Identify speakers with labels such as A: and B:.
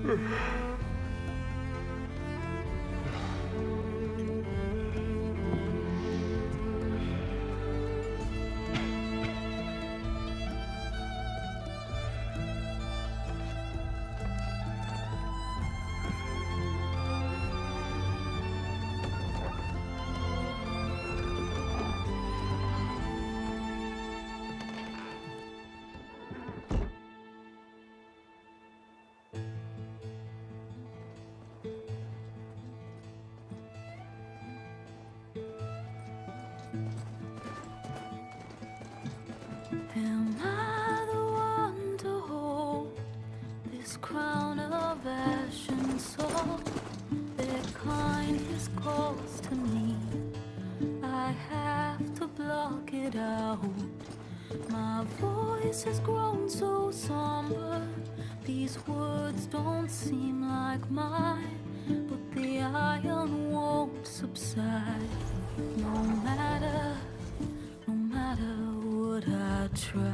A: Am I the one to hold this crown of ash and salt? Their kindness calls to me. I have to block it out. My voice has grown so somber. These words don't seem like mine, but the iron won't subside. No matter what I try.